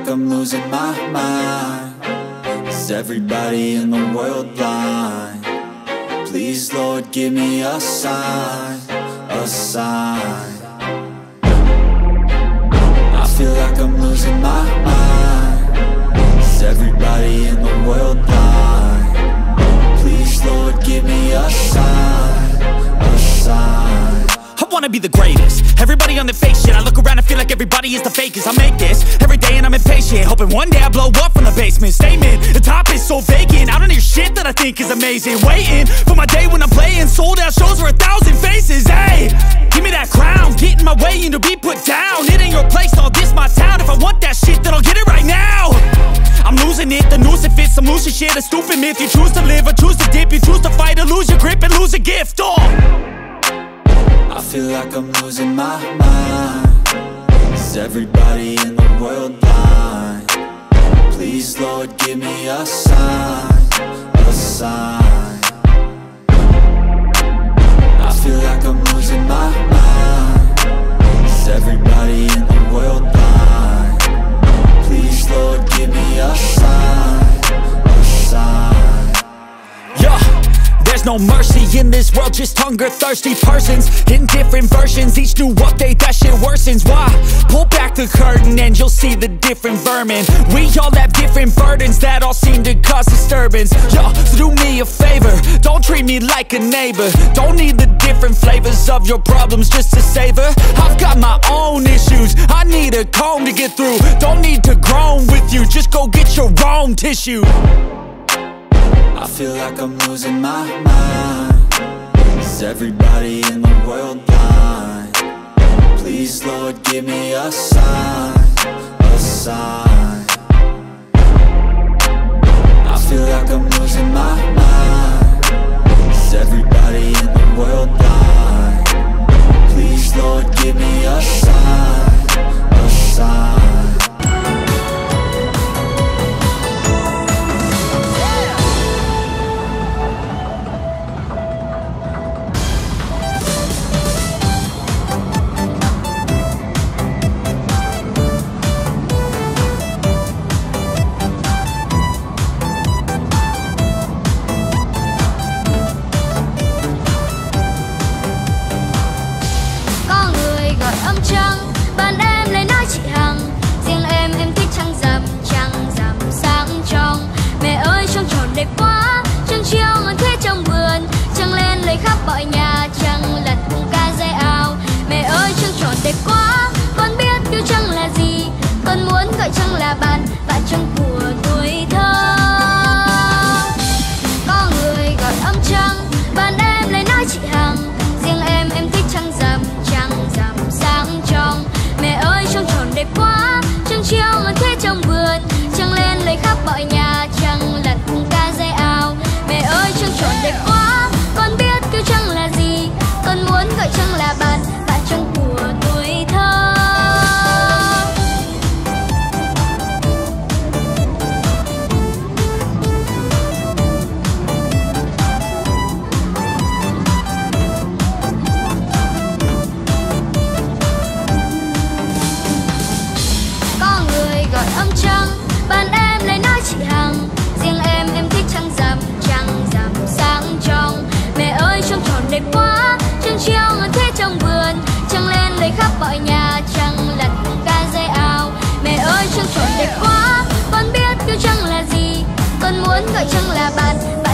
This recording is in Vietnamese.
like I'm losing my mind. Is everybody in the world blind? Please, Lord, give me a sign, a sign. I feel like I'm losing my mind. Is everybody in the world blind? Please, Lord, give me a sign, a sign. I wanna be the greatest. Everybody on the fake shit. I look around and feel like everybody is the fakest. I make this every day and I'm impatient, hoping one day I blow up from the basement. Statement, the top is so vacant. I don't hear shit that I think is amazing. Waiting for my day when I'm playing sold out shows for 1,000 faces. Hey, give me that crown, get in my way and to be put down. It ain't your place, all this my town. If I want that shit, then I'll get it right now. I'm losing it, the noose it fits, some losing shit, a stupid myth. You choose to live or choose to dip, you choose to fight or lose your grip and lose a gift. I feel like I'm losing my mind. Is everybody in the world blind? Please, Lord, give me a sign, a sign. I feel like I'm losing my mind. Is everybody in the world blind? Please, Lord, give me a sign, a sign. Yeah. There's no mercy in this world, just hunger-thirsty persons in different versions. Each new update, that shit worsens. Why? Pull back the curtain and you'll see the different vermin. We all have different burdens that all seem to cause disturbance. Yo, so do me a favor, don't treat me like a neighbor. Don't need the different flavors of your problems just to savor. I've got my own issues, I need a comb to get through. Don't need to groan with you, just go get your own tissue. I feel like I'm losing my mind. Is everybody in the world blind? Please, Lord, give me a sign, a sign. I feel like I'm losing my mind. Is everybody in the world blind? Please, Lord, give me a sign, a sign. Đẹp quá, trăng chiều ngân thế trong vườn, trăng lên lấy khắp mọi nhà, trăng lật cùng ca dây ào. Mẹ ơi trăng tròn đẹp quá, con biết kêu trăng là gì, con muốn gọi trăng là bạn, bạn trăng của tuổi thơ. Có người gọi ông trăng, bạn em lấy nói chị Hằng, riêng em thích trăng rằm sáng trong. Mẹ ơi trăng tròn đẹp quá, trăng chiều ngân thế trong vườn, trăng lên lấy khắp mọi nhà, trăng lật cùng ca dây ào. Mẹ ơi trăng tròn đẹp quá, con biết kêu trăng là gì, con muốn gọi trăng là bạn, bạn trăng của tuổi thơ. Có người gọi ông trăng, bạn em lấy nói chị Hằng, riêng em thích trăng rằm sáng trong. Mẹ ơi trăng tròn đẹp quá, trăng chiều ngân thế trong vườn, trăng lên lấy khắp mọi nhà, trăng lật cùng ca dây ào. Mẹ ơi trăng tròn đẹp quá, con biết kêu trăng là gì, con muốn gọi trăng là bạn.